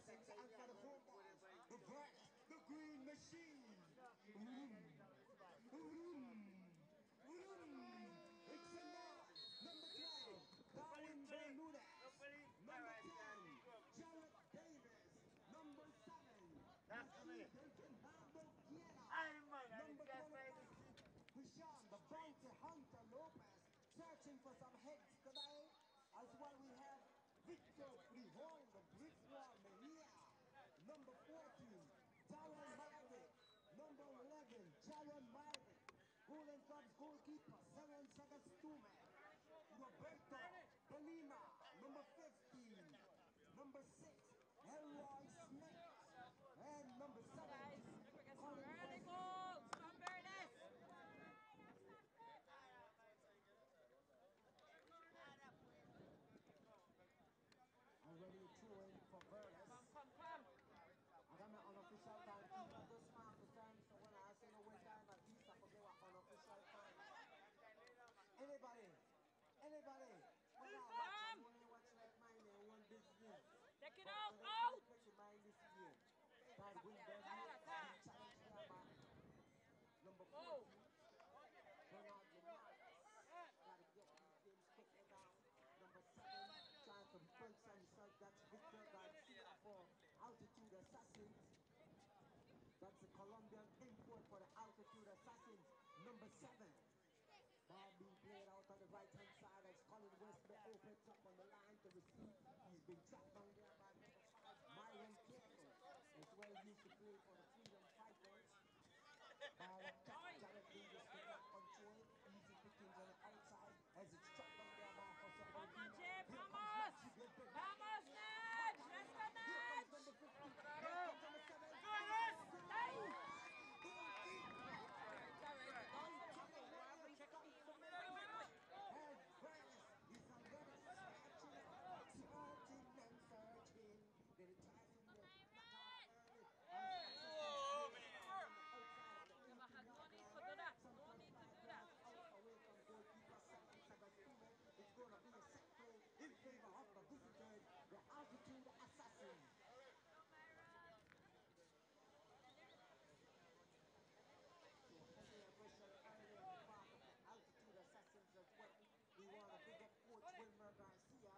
assassins, and for the home boys, the Vertis, the Green Machine. Vroom, vroom, vroom. It's a nine, number 12, Darwin Bermudez. Number 10, Jared Davis. Number 7, Nassim Delgado Quiera. Number 25, Hisham, the bounty hunter Lopez, searching for some heads today. As well, we have Victor Frijol, the brick wall Mejia. Number 14, Darren Marvick. Number 11, Jaron Marvick. Golden Cubs goalkeeper, Seven Sagastume. Roberto Colima, number 15. Number 6, Elroy Smith. And number 17, Colin Wesley. Already throwing for Verdes. I got my unofficial timekeeper this mark the time, so when I say no wait time, at least I forget what unofficial time. Anybody? Anybody? When I watch, I'm only watching like mine and one business. Take it But out, for the out! make your mind this year. God win them years, big challenge there by number 14. Bernard Lemarcus. Gotta get these games quickly down. Number 7, trying to punch himself. That's Victor Garcia for Altitude Assassins. That's a Colombian import for the Altitude Assassins. Number 7. Ball being played out on the right-hand side as Colin Westby opens up on the line to receive. He's been trapped down there by number 5, Myron Campbell, as well used to play for the Freedom Fighters. Ball up top, Jared Davis could not control. Easy pickings on the outside as it's trapped down there by Jose Medina. Here comes Rodrigo Bernal. Vamos, Ned! Let's go, Here Ned! comes number 50. Here comes number 7. Goal! Goal kick! And Burles is already searching and searching. They're trying to knock out early. Outside of the 18-yard line. Some 25 yards out away from goalkeeper Simon Sagastume. It's going to be a set play in favor of the visitors, the Altitude Assassins. So heavy aggression early on the part of the Altitude Assassins as well. We want to big up Coach Wilmer Garcia.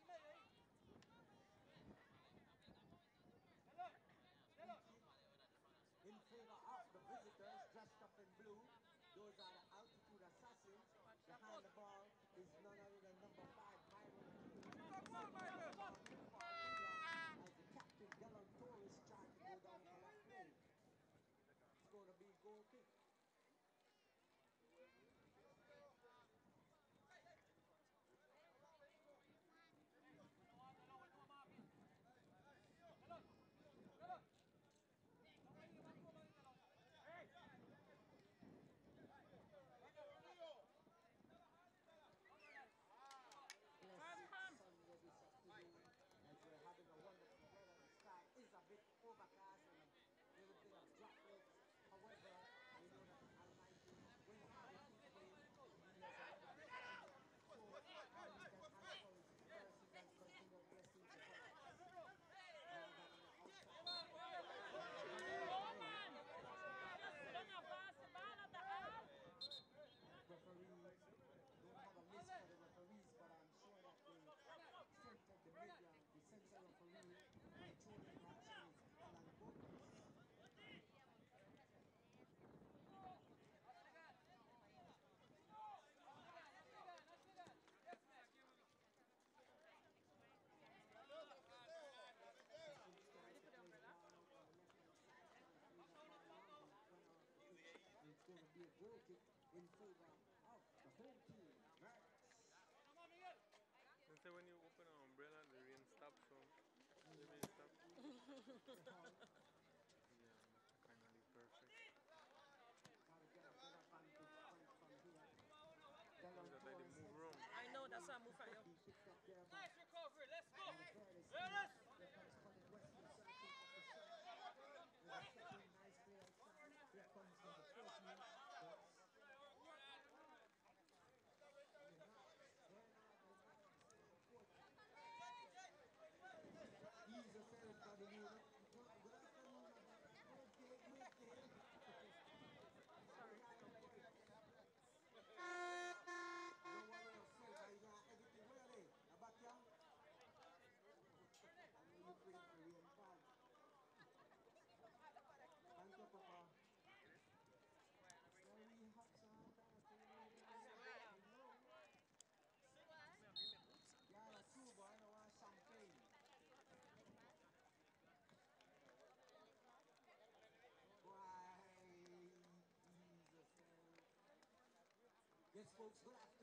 In favor of the visitors dressed up in blue. Those are the Altitude Assassins. Behind the ball is none other than number 5, Myron Campbell. As the captain, Delon Torres, tried to go down for that play. It's going to be a goal kick. Blessed Sunday this afternoon as we're having a wonderful weather. The sky is a bit overcast and a little bit of droplets. However, we know that the Almighty, when He has it His way, He has a wonderful timing. So all we can ask for is His mercies and continued blessings upon us. Rather than on the outside. Referees don't have a list for the referees, but I'm sure that the central referee controlling the action is Alan Gomez. It's going to be a goal kick in favor of the home team. Let's say when you open an umbrella, the rain stops, so the rain stops. Yeah, that's kind of perfect. That's like they move wrong. I know, that's why I move from you. Nice recovery, let's go! Let's He's a everybody Yes, folks, good afternoon.